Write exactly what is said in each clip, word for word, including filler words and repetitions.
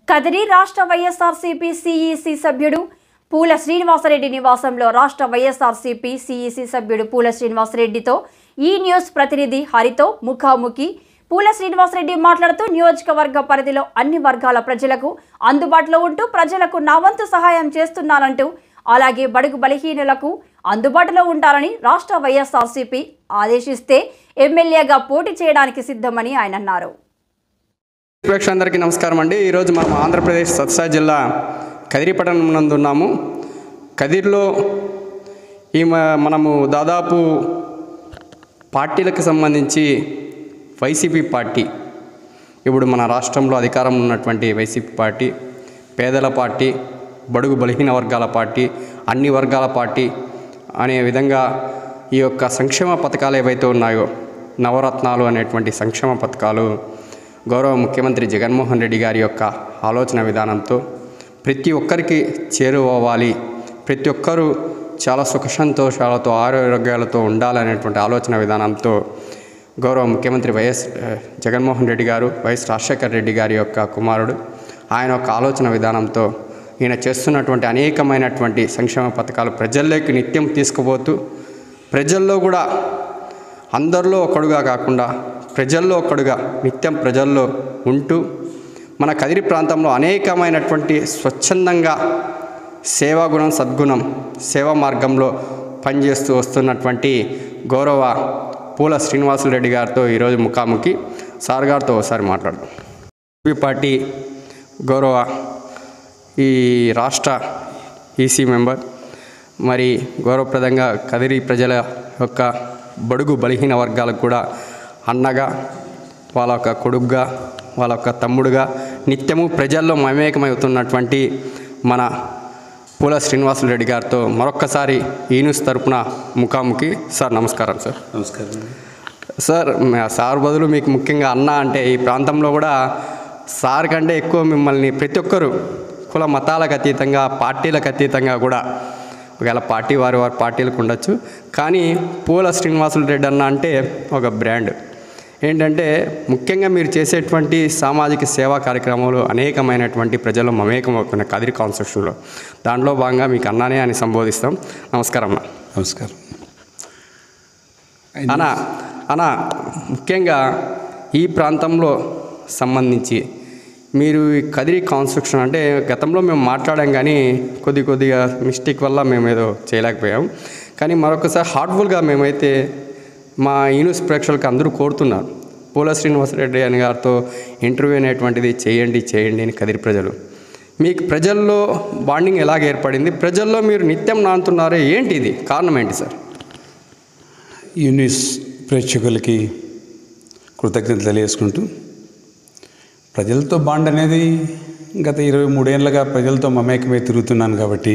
కదిరి రాష్ట్ర వైఎస్ఆర్సీపీ సిఈసి సభ్యుడు పూల శ్రీనివాసరెడ్డి నివాసంలో రాష్ట్ర వైఎస్ఆర్సీపీ సిఈసి సభ్యుడు పూల శ్రీనివాసరెడ్డితో ఈ న్యూస్ ప్రతినిధి హరితో ముఖాముఖి. పూల శ్రీనివాసరెడ్డి మాట్లాడుతూ నియోజకవర్గ పరిధిలో అన్ని వర్గాల ప్రజలకు అందుబాటులో ఉంటూ ప్రజలకు నా వంతు సహాయం చేస్తున్నానంటూ, అలాగే బడుగు బలహీనులకు అందుబాటులో ఉంటారని రాష్ట్ర వైఎస్ఆర్సీపీ ఆదేశిస్తే ఎమ్మెల్యేగా పోటీ చేయడానికి సిద్ధమని ఆయన అన్నారు. ప్రేక్షకులందరికీ నమస్కారం అండి. ఈరోజు మనం ఆంధ్రప్రదేశ్ సత్సాయి జిల్లా కదిరి పట్టణం నందు ఉన్నాము. కదిరిలో ఈ మనము దాదాపు పార్టీలకు సంబంధించి వైసీపీ పార్టీ, ఇప్పుడు మన రాష్ట్రంలో అధికారం ఉన్నటువంటి వైసీపీ పార్టీ, పేదల పార్టీ, బడుగు బలహీన వర్గాల పార్టీ, అన్ని వర్గాల పార్టీ అనే విధంగా ఈ యొక్క సంక్షేమ పథకాలు ఏవైతే ఉన్నాయో, నవరత్నాలు అనేటువంటి సంక్షేమ పథకాలు గౌరవ ముఖ్యమంత్రి జగన్మోహన్ రెడ్డి గారి యొక్క ఆలోచన విధానంతో ప్రతి ఒక్కరికి చేరువవ్వాలి, ప్రతి ఒక్కరూ చాలా సుఖ సంతోషాలతో ఆరోగ్యాలతో ఉండాలనేటువంటి ఆలోచన విధానంతో గౌరవ ముఖ్యమంత్రి వైఎస్ జగన్మోహన్ రెడ్డి గారు, వైఎస్ రాజశేఖర రెడ్డి గారి యొక్క కుమారుడు, ఆయన యొక్క ఆలోచన విధానంతో ఈయన చేస్తున్నటువంటి అనేకమైనటువంటి సంక్షేమ పథకాలు ప్రజల్లోకి నిత్యం తీసుకుపోతూ ప్రజల్లో కూడా అందరిలో ఒకడుగా కాకుండా ప్రజల్లో ఒకడుగా నిత్యం ప్రజల్లో ఉంటూ మన కదిరి ప్రాంతంలో అనేకమైనటువంటి స్వచ్ఛందంగా సేవాగుణం, సద్గుణం, సేవా మార్గంలో పనిచేస్తూ వస్తున్నటువంటి గౌరవ పూల శ్రీనివాసరెడ్డి గారితో ఈరోజు ముఖాముఖి. సార్ గారితో ఒకసారి మాట్లాడదాం. బీ పార్టీ గౌరవ ఈ రాష్ట్ర ఈసీ మెంబర్, మరి గౌరవప్రదంగా కదిరి ప్రజల యొక్క బడుగు బలహీన వర్గాలకు కూడా అన్నగా, వాళ్ళ యొక్క కొడుకుగా, వాళ్ళ యొక్క తమ్ముడుగా నిత్యము ప్రజల్లో మమేకమవుతున్నటువంటి మన పూల శ్రీనివాసరెడ్డి గారితో మరొక్కసారి ఈ న్యూస్ తరపున ముఖాముఖి. సార్ నమస్కారం. సార్ నమస్కారం సార్. సార్ బదులు మీకు ముఖ్యంగా అన్న అంటే ఈ ప్రాంతంలో కూడా సార్ కంటే ఎక్కువ మిమ్మల్ని ప్రతి ఒక్కరూ కుల మతాలకు అతీతంగా, పార్టీలకు అతీతంగా కూడా, ఒకవేళ పార్టీ వారి వారి పార్టీలకు ఉండొచ్చు, కానీ పూల శ్రీనివాసరెడ్డి అన్న అంటే ఒక బ్రాండ్. ఏంటంటే ముఖ్యంగా మీరు చేసేటువంటి సామాజిక సేవా కార్యక్రమాలు అనేకమైనటువంటి ప్రజలు మమేకమవుతున్నాయి కదిరి కాన్స్టిట్యూషన్లో. దాంట్లో భాగంగా మీకు అన్నానే అని సంబోధిస్తాం. నమస్కారం అన్న. నమస్కారం అన్న. అన్న ముఖ్యంగా ఈ ప్రాంతంలో సంబంధించి మీరు కదిరి కాన్స్టిట్యూషన్ అంటే గతంలో మేము మాట్లాడాం, కానీ కొద్ది కొద్దిగా మిస్టేక్ వల్ల మేము ఏదో చేయలేకపోయాం. కానీ మరొకసారి హార్ట్ఫుల్గా మేమైతే మా ఈ న్యూస్ ప్రేక్షకులకు అందరూ కోరుతున్నారు, పూల శ్రీనివాసరెడ్డి అని గారితో ఇంటర్వ్యూ అనేటువంటిది చేయండి చేయండి అని కదిరి ప్రజలు. మీకు ప్రజల్లో బాండింగ్ ఎలాగ ఏర్పడింది? ప్రజల్లో మీరు నిత్యం నానుతున్నారే, ఏంటి ఇది కారణం ఏంటి సార్? ఈ న్యూస్ ప్రేక్షకులకి కృతజ్ఞతలు తెలియజేసుకుంటూ, ప్రజలతో బాండ్ అనేది గత ఇరవై మూడేళ్లుగా ప్రజలతో మమేకమై తిరుగుతున్నాను కాబట్టి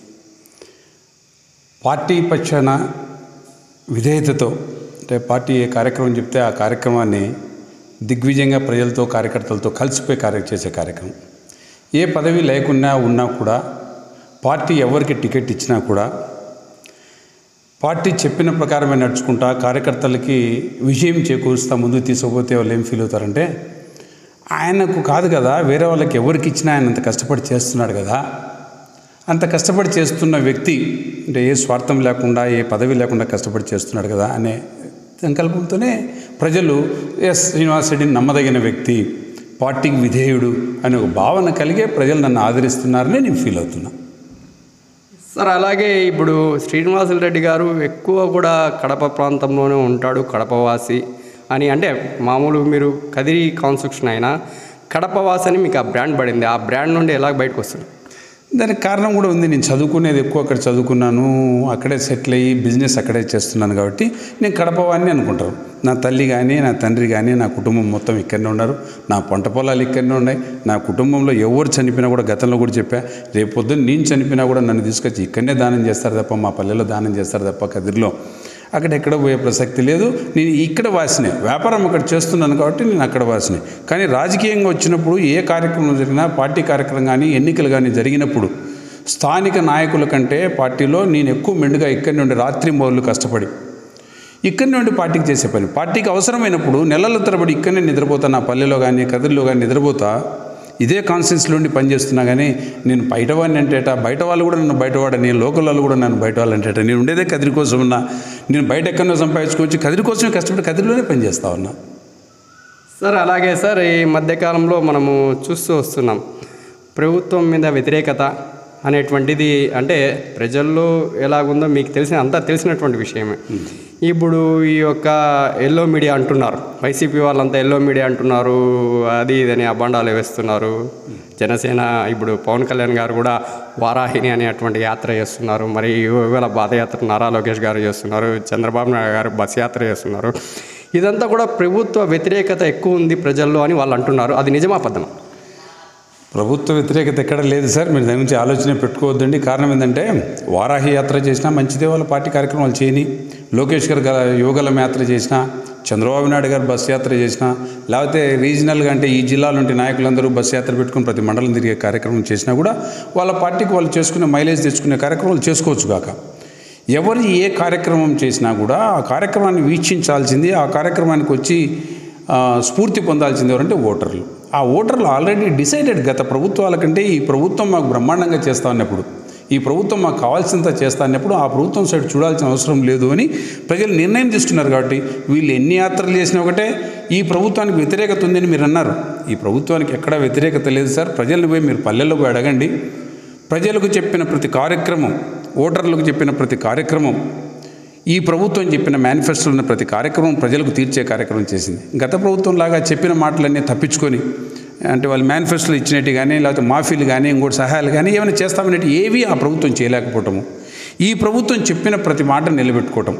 పార్టీ పక్షాన విధేయతతో, అంటే పార్టీ ఏ కార్యక్రమం చెప్తే ఆ కార్యక్రమాన్ని దిగ్విజయంగా ప్రజలతో, కార్యకర్తలతో కలిసిపోయి కార్య చేసే కార్యక్రమం. ఏ పదవి లేకున్నా ఉన్నా కూడా, పార్టీ ఎవరికి టికెట్ ఇచ్చినా కూడా పార్టీ చెప్పిన ప్రకారమే నడుచుకుంటా కార్యకర్తలకి విజయం చేకూరుస్తా ముందుకు తీసుకుపోతే వాళ్ళు ఏం ఫీల్ అవుతారంటే, ఆయనకు కాదు కదా, వేరే వాళ్ళకి ఎవరికి ఇచ్చినా ఆయన అంత కష్టపడి చేస్తున్నాడు కదా, అంత కష్టపడి చేస్తున్న వ్యక్తి అంటే ఏ స్వార్థం లేకుండా, ఏ పదవి లేకుండా కష్టపడి చేస్తున్నాడు కదా అనే సంకల్పంతోనే ప్రజలు ఎస్ శ్రీనివాసరెడ్డిని నమ్మదగిన వ్యక్తి, పార్టీకి విధేయుడు అనే ఒక భావన కలిగే ప్రజలు నన్ను ఆదరిస్తున్నారని నేను ఫీల్ అవుతున్నా. సార్ అలాగే ఇప్పుడు శ్రీనివాసరెడ్డి గారు ఎక్కువ కూడా కడప ప్రాంతంలోనే ఉంటాడు, కడపవాసి అని. అంటే మామూలు మీరు కదిరి కాన్స్టిట్యూషన్ అయినా కడపవాసి అని మీకు ఆ బ్రాండ్ పడింది. ఆ బ్రాండ్ నుండి ఎలా బయటకు వస్తుంది? దానికి కారణం కూడా ఉంది. నేను చదువుకునేది ఎక్కువ అక్కడ చదువుకున్నాను, అక్కడే సెటిల్ అయ్యి బిజినెస్ అక్కడే చేస్తున్నాను కాబట్టి నేను కడపవాడిని అనుకుంటారు. నా తల్లి కానీ, నా తండ్రి కానీ, నా కుటుంబం మొత్తం ఇక్కడనే ఉన్నారు, నా పంట పొలాలు ఇక్కడనే ఉన్నాయి. నా కుటుంబంలో ఎవరు చనిపోయినా కూడా, గతంలో కూడా చెప్పా, రేపు పొద్దున్న నేను చనిపోయినా కూడా నన్ను తీసుకొచ్చి ఇక్కడనే దానం చేస్తారు తప్ప, మా పల్లెలో దానం చేస్తారు తప్ప కదిరిలో అక్కడ ఎక్కడ పోయే ప్రసక్తి లేదు. నేను ఇక్కడ వాసినే, వ్యాపారం అక్కడ చేస్తున్నాను కాబట్టి నేను అక్కడ వాసినే. కానీ రాజకీయంగా వచ్చినప్పుడు ఏ కార్యక్రమం జరిగినా, పార్టీ కార్యక్రమం కానీ ఎన్నికలు కానీ జరిగినప్పుడు స్థానిక నాయకుల కంటే పార్టీలో నేను ఎక్కువ మెండుగా ఇక్కడి నుండి రాత్రి మౌళ్ళు కష్టపడి ఇక్కడి నుండి పార్టీకి చేసే పని, పార్టీకి అవసరమైనప్పుడు నెలల తరబడి ఇక్కడనే నిద్రపోతా, నా పల్లెలో కానీ కదిరిలో కానీ నిద్రపోతా ఇదే కాన్సెన్స్లో ఉండి పనిచేస్తున్నా కానీ నేను బయటవాడిని అంటేట బయట వాళ్ళు కూడా నన్ను బయటవాడని లోకల్ వాళ్ళు కూడా నన్ను బయట వాళ్ళు అంటేట నేను ఉండేదే కదిరి కోసం ఉన్నా. నేను బయట ఎక్కడో సంపాదించుకోవచ్చు, కదిరి కోసమే కష్టపడి కదిరిలోనే పనిచేస్తా ఉన్నా. సార్ అలాగే సార్ ఈ మధ్యకాలంలో మనము చూస్తూ వస్తున్నాం ప్రభుత్వం మీద వ్యతిరేకత అనేటువంటిది, అంటే ప్రజల్లో ఎలాగుందో మీకు తెలిసిన అంతా తెలిసినటువంటి విషయమే. ఇప్పుడు ఈ యొక్క ఎల్లో మీడియా అంటున్నారు, వైసీపీ వాళ్ళంతా ఎల్లో మీడియా అంటున్నారు, అది ఇదని అబండాలు వేస్తున్నారు. జనసేన ఇప్పుడు పవన్ కళ్యాణ్ గారు కూడా వారాహిని అనేటువంటి యాత్ర చేస్తున్నారు, మరి ఇవాళ పాదయాత్ర నారా లోకేష్ గారు చేస్తున్నారు, చంద్రబాబు నాయుడు గారు బస్ యాత్ర చేస్తున్నారు. ఇదంతా కూడా ప్రభుత్వ వ్యతిరేకత ఎక్కువ ఉంది ప్రజల్లో అని వాళ్ళు అంటున్నారు. అది నిజమా అబద్ధమా? ప్రభుత్వ వ్యతిరేకత ఎక్కడ లేదు సార్, మీరు దాని గురించి ఆలోచన పెట్టుకోవద్దండి. కారణం ఏంటంటే వారాహి యాత్ర చేసినా మంచిదే, వాళ్ళ పార్టీ కార్యక్రమాలు చేయని, లోకేష్ గారు యువగలం యాత్ర చేసినా, చంద్రబాబు నాయుడు గారు బస్ యాత్ర చేసినా, లేకపోతే రీజనల్గా అంటే ఈ జిల్లాలో ఉంటే నాయకులందరూ బస్ యాత్ర పెట్టుకుని ప్రతి మండలం తిరిగే కార్యక్రమం చేసినా కూడా వాళ్ళ పార్టీకి వాళ్ళు చేసుకునే మైలేజ్ తెచ్చుకునే కార్యక్రమాలు చేసుకోవచ్చు కాక. ఎవరు ఏ కార్యక్రమం చేసినా కూడా ఆ కార్యక్రమాన్ని వీక్షించాల్సింది, ఆ కార్యక్రమానికి వచ్చి స్ఫూర్తి పొందాల్సింది ఎవరంటే ఓటర్లు. ఆ ఓటర్లు ఆల్రెడీ డిసైడెడ్, గత ప్రభుత్వాల కంటే ఈ ప్రభుత్వం మాకు బ్రహ్మాండంగా చేస్తా ఉన్నప్పుడు, ఈ ప్రభుత్వం మాకు కావాల్సినంత చేస్తా అన్నప్పుడు ఆ ప్రభుత్వం సైడ్ చూడాల్సిన అవసరం లేదు అని ప్రజలు నిర్ణయం తీసుకున్నారు. కాబట్టి వీళ్ళు ఎన్ని యాత్రలు చేసినా ఒకటే, ఈ ప్రభుత్వానికి వ్యతిరేకత ఉందని మీరు అన్నారు. ఈ ప్రభుత్వానికి ఎక్కడా వ్యతిరేకత లేదు సార్. ప్రజలను పోయి మీరు పల్లెల్లో పోయి అడగండి. ప్రజలకు చెప్పిన ప్రతి కార్యక్రమం, ఓటర్లకు చెప్పిన ప్రతి కార్యక్రమం, ఈ ప్రభుత్వం చెప్పిన మేనిఫెస్టోలో ఉన్న ప్రతి కార్యక్రమం ప్రజలకు తీర్చే కార్యక్రమం చేసింది. గత ప్రభుత్వం లాగా చెప్పిన మాటలన్నీ తప్పించుకొని, అంటే వాళ్ళు మేనిఫెస్టోలు ఇచ్చినట్టు కానీ, లేకపోతే మాఫీలు కానీ, ఇంకోటి సహాయాలు కానీ ఏమైనా చేస్తామన్నట్టు ఏవి ఆ ప్రభుత్వం చేయలేకపోవటము, ఈ ప్రభుత్వం చెప్పిన ప్రతి మాట నిలబెట్టుకోవటం,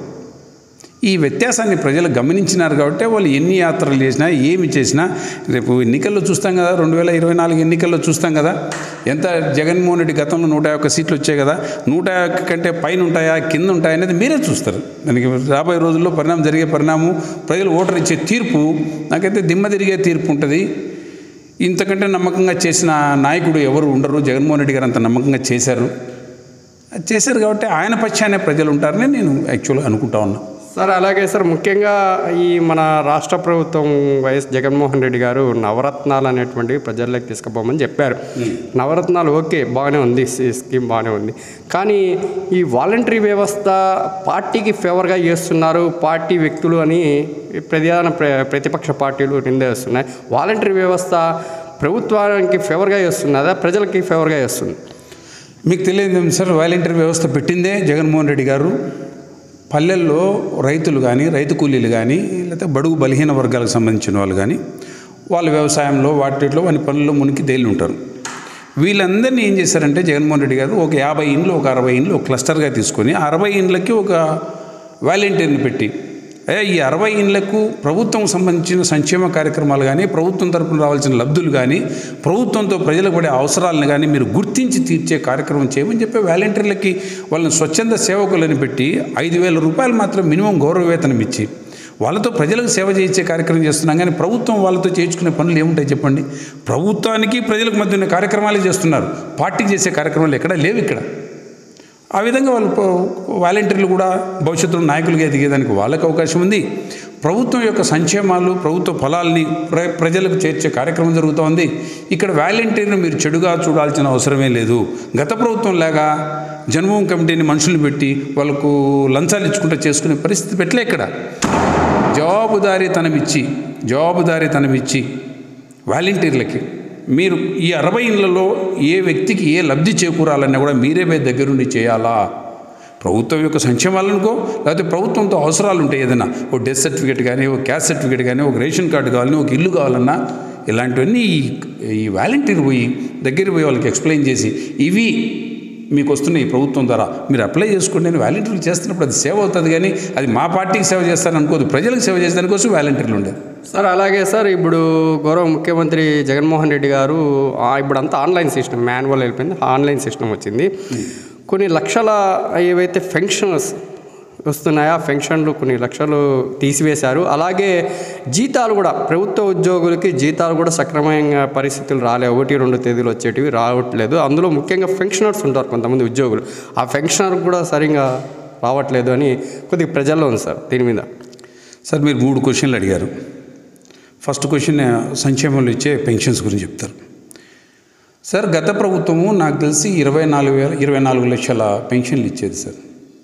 ఈ వ్యత్యాసాన్ని ప్రజలు గమనించినారు. కాబట్టి వాళ్ళు ఎన్ని యాత్రలు చేసినా ఏమి చేసినా, రేపు ఎన్నికల్లో చూస్తాం కదా, రెండు వేల ఇరవై నాలుగు ఎన్నికల్లో చూస్తాం కదా, ఎంత జగన్మోహన్ రెడ్డి గతంలో నూట ఒక్క సీట్లు వచ్చాయి కదా, నూట ఒక్క కంటే పైన ఉంటాయా కింద ఉంటాయా అనేది మీరే చూస్తారు. దానికి రాబోయే రోజుల్లో పరిణామం జరిగే పరిణామం, ప్రజలు ఓటర్ ఇచ్చే తీర్పు నాకైతే దిమ్మ తిరిగే తీర్పు ఉంటుంది. ఇంతకంటే నమ్మకంగా చేసిన నాయకుడు ఎవరు ఉండరు. జగన్మోహన్ రెడ్డి గారు అంత నమ్మకంగా చేశారు చేశారు కాబట్టి ఆయన పక్షానే ప్రజలు ఉంటారని నేను యాక్చువల్గా అనుకుంటా ఉన్నా. సార్ అలాగే సార్ ముఖ్యంగా ఈ మన రాష్ట్ర ప్రభుత్వం వైఎస్ జగన్మోహన్ రెడ్డి గారు నవరత్నాలు అనేటువంటివి ప్రజల్లోకి తీసుకుపోమని చెప్పారు. నవరత్నాలు ఓకే బాగానే ఉంది, స్కీమ్ బాగానే ఉంది. కానీ ఈ వాలంటరీ వ్యవస్థ పార్టీకి ఫేవర్గా చేస్తున్నారు పార్టీ వ్యక్తులు అని ప్రధాన ప్రతిపక్ష పార్టీలు నిందేస్తున్నాయి. వాలంటరీ వ్యవస్థ ప్రభుత్వానికి ఫేవర్గా చేస్తున్నదా, ప్రజలకి ఫేవర్గా చేస్తుంది? మీకు తెలియదు సార్, వాలంటరీ వ్యవస్థ పెట్టిందే జగన్మోహన్ రెడ్డి గారు. పల్లెల్లో రైతులు కానీ, రైతు కూలీలు కానీ, లేకపోతే బడుగు బలహీన వర్గాలకు సంబంధించిన వాళ్ళు కానీ, వాళ్ళ వ్యవసాయంలో వాటిలో వాని పనుల్లో మునికి తేలి ఉంటారు. వీళ్ళందరినీ ఏం చేశారంటే జగన్మోహన్ రెడ్డి గారు ఒక యాభై ఇండ్లు, ఒక అరవై ఇండ్లు ఒక క్లస్టర్గా తీసుకొని అరవై ఇండ్లకి ఒక వాలంటీర్ని పెట్టి, ఈ అరవై ఇండ్లకు ప్రభుత్వం సంబంధించిన సంక్షేమ కార్యక్రమాలు కానీ, ప్రభుత్వం తరపున రావాల్సిన లబ్ధులు కానీ, ప్రభుత్వంతో ప్రజలకు పడే అవసరాలను కానీ మీరు గుర్తించి తీర్చే కార్యక్రమం చేయమని చెప్పి వాలంటీర్లకి వాళ్ళని స్వచ్ఛంద సేవకులను పెట్టి ఐదు వేల రూపాయలు మాత్రం మినిమం గౌరవ వేతనం ఇచ్చి వాళ్ళతో ప్రజలకు సేవ చేయించే కార్యక్రమం చేస్తున్నాం. కానీ ప్రభుత్వం వాళ్ళతో చేయించుకునే పనులు ఏముంటాయి చెప్పండి? ప్రభుత్వానికి ప్రజలకు మధ్య ఉన్న కార్యక్రమాలే చేస్తున్నారు, పార్టీకి చేసే కార్యక్రమాలు ఎక్కడా లేవు ఇక్కడ. ఆ విధంగా వాళ్ళు వాలంటీర్లు కూడా భవిష్యత్తులో నాయకులుగా ఎదిగేదానికి వాళ్ళకి అవకాశం ఉంది. ప్రభుత్వం యొక్క సంక్షేమాలు, ప్రభుత్వ ఫలాల్ని ప్ర ప్రజలకు చేర్చే కార్యక్రమం జరుగుతూ ఉంది. ఇక్కడ వాలంటీర్ను మీరు చెడుగా చూడాల్సిన అవసరమే లేదు. గత ప్రభుత్వం లాగా జన్మభూమి కమిటీని మనుషులు పెట్టి వాళ్ళకు లంచాలు ఇచ్చుకుంటూ చేసుకునే పరిస్థితి పెట్టలే. ఇక్కడ జవాబుదారీతనం ఇచ్చి జవాబుదారీతనం ఇచ్చి వాలంటీర్లకి మీరు ఈ అరవై ఇళ్లలో ఏ వ్యక్తికి ఏ లబ్ధి చేకూరాలన్నా కూడా మీరే పోయి దగ్గరుండి చేయాలా. ప్రభుత్వం యొక్క సంక్షేమాలనుకో, లేకపోతే ప్రభుత్వంతో అవసరాలు ఉంటాయి, ఏదైనా ఒక డెత్ సర్టిఫికేట్ కానీ, ఒక క్యాస్ట్ సర్టిఫికేట్ కానీ, ఒక రేషన్ కార్డు కావాలని, ఒక ఇల్లు కావాలన్నా, ఇలాంటివన్నీ ఈ ఈ వాలంటీర్ పోయి దగ్గర పోయి వాళ్ళకి ఎక్స్ప్లెయిన్ చేసి ఇవి మీకు వస్తున్నాయి ఈ ప్రభుత్వం ద్వారా మీరు అప్లై చేసుకోండి అని వాలంటీర్లు చేస్తున్నప్పుడు అది సేవ అవుతుంది. కానీ అది మా పార్టీకి సేవ చేస్తారని అనుకోదు, ప్రజలకు సేవ చేసేదాని కోసం వాలంటీర్లు ఉండేది. సార్ అలాగే సార్ ఇప్పుడు గౌరవ ముఖ్యమంత్రి జగన్మోహన్ రెడ్డి గారు ఇప్పుడు అంతా ఆన్లైన్ సిస్టమ్, మాన్యువల్ వెళ్ళిపోయింది, ఆన్లైన్ సిస్టమ్ వచ్చింది. కొన్ని లక్షల ఏవైతే పెన్షన్స్ వస్తున్నాయో ఆ పెన్షన్లు కొన్ని లక్షలు తీసివేశారు. అలాగే జీతాలు కూడా ప్రభుత్వ ఉద్యోగులకి జీతాలు కూడా సక్రమంగా పరిస్థితులు రాలే, ఒకటి రెండు తేదీలు వచ్చేటివి రావట్లేదు. అందులో ముఖ్యంగా పెన్షనర్స్ ఉంటారు కొంతమంది ఉద్యోగులు, ఆ పెన్షనర్ కూడా సరిగా రావట్లేదు అని కొద్దిగా ప్రజల్లో ఉంది సార్. దీని మీద సార్ మీరు మూడు క్వశ్చన్లు అడిగారు. ఫస్ట్ క్వశ్చన్ సంక్షేమంలో ఇచ్చే పెన్షన్స్ గురించి చెప్తారు. సార్ గత ప్రభుత్వము నాకు తెలిసి ఇరవై నాలుగు వేల ఇరవై నాలుగు లక్షల పెన్షన్లు ఇచ్చేది సార్.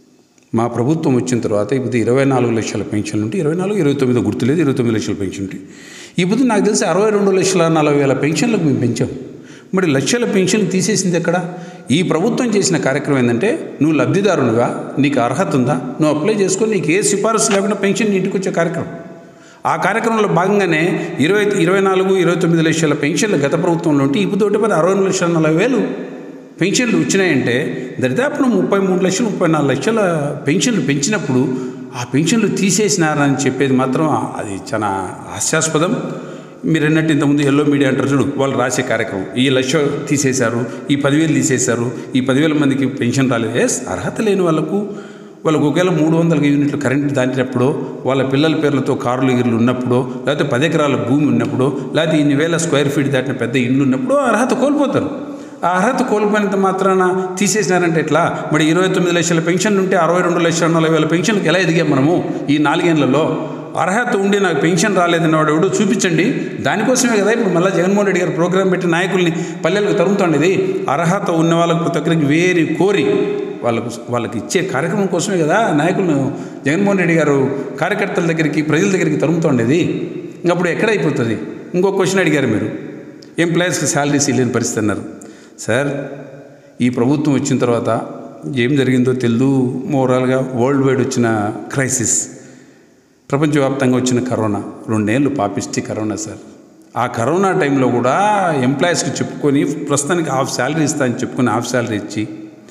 మా ప్రభుత్వం వచ్చిన తర్వాత ఇప్పుడు ఇరవై నాలుగు లక్షల పెన్షన్లు ఉంటే ఇరవై నాలుగు ఇరవై తొమ్మిది గుర్తులేదు ఇరవై తొమ్మిది లక్షల పెన్షన్ ఉంటాయి. ఇప్పుడు నాకు తెలిసి అరవై రెండు లక్షల నలభై వేల పెన్షన్లకు మేము పెంచాం. మరి లక్షల పెన్షన్లు తీసేసింది ఎక్కడ? ఈ ప్రభుత్వం చేసిన కార్యక్రమం ఏంటంటే, నువ్వు లబ్ధిదారునిగా నీకు అర్హత ఉందా, నువ్వు అప్లై చేసుకొని నీకు ఏ సిఫారసు లేకుండా పెన్షన్ ఇంటికి వచ్చే కార్యక్రమం. ఆ కార్యక్రమంలో భాగంగానే ఇరవై ఇరవై నాలుగు ఇరవై తొమ్మిది లక్షల పెన్షన్లు గత ప్రభుత్వంలో ఉంటే ఇప్పుడు ఒకటి మరి అరవై లక్షల నలభై వేలు పెన్షన్లు వచ్చినాయంటే దరిదాపున ముప్పై మూడు లక్షలు ముప్పై నాలుగు లక్షల పెన్షన్లు పెంచినప్పుడు ఆ పెన్షన్లు తీసేసినారని చెప్పేది మాత్రం అది చాలా హాస్యాస్పదం. మీరు అన్నట్టు ఇంతకుముందు ఎల్లో మీడియా అంటారు చూడు, వాళ్ళు రాసే కార్యక్రమం ఈ లక్ష తీసేశారు, ఈ పదివేలు తీసేశారు, ఈ పదివేల మందికి పెన్షన్ రాలేదు. ఎస్, అర్హత లేని వాళ్ళకు వాళ్ళకు ఒకవేళ మూడు వందల యూనిట్లు కరెంటు దాటినప్పుడు, వాళ్ళ పిల్లల పేర్లతో కార్లు గిర్లు ఉన్నప్పుడు, లేకపోతే పది ఎకరాల భూమి ఉన్నప్పుడు, లేకపోతే ఇన్ని వేల స్క్వేర్ ఫీట్ దాటిన పెద్ద ఇల్లు ఉన్నప్పుడు అర్హత కోల్పోతారు. ఆ అర్హత కోల్పోయినంత మాత్రాన తీసేసినారంటే ఎట్లా? మరి ఇరవై తొమ్మిది లక్షల పెన్షన్ ఉంటే అరవై రెండు లక్షల నలభై వేల పెన్షన్కి ఎలా ఎదిగాం మనము ఈ నాలుగేళ్లలో? అర్హత ఉండి నాకు పెన్షన్ రాలేదని వాడు ఎవడో చూపించండి. దానికోసమే కదా ఇప్పుడు మళ్ళీ జగన్మోహన్ రెడ్డి గారు ప్రోగ్రాం పెట్టి నాయకుల్ని పల్లెలకు తరుగుతుండేది. అర్హత ఉన్న వాళ్ళకు ప్రతి ఒక్కరికి వేరి కోరి వాళ్ళకు వాళ్ళకి ఇచ్చే కార్యక్రమం కోసమే కదా నాయకులను జగన్మోహన్ రెడ్డి గారు కార్యకర్తల దగ్గరికి ప్రజల దగ్గరికి తరుగుతుండేది. ఇంకప్పుడు ఎక్కడైపోతుంది? ఇంకో క్వశ్చన్ అడిగారు మీరు, ఎంప్లాయీస్కి శాలరీస్ ఇల్లేని పరిస్థితి అన్నారు. సార్, ఈ ప్రభుత్వం వచ్చిన తర్వాత ఏం జరిగిందో తెలియదు. ఓవరాల్గా వరల్డ్ వైడ్ వచ్చిన క్రైసిస్, ప్రపంచవ్యాప్తంగా వచ్చిన కరోనా, రెండేళ్ళు పాపిష్టి కరోనా సార్. ఆ కరోనా టైంలో కూడా ఎంప్లాయీస్కి చెప్పుకొని ప్రస్తుతానికి హాఫ్ శాలరీ ఇస్తా అని చెప్పుకొని హాఫ్ శాలరీ ఇచ్చి,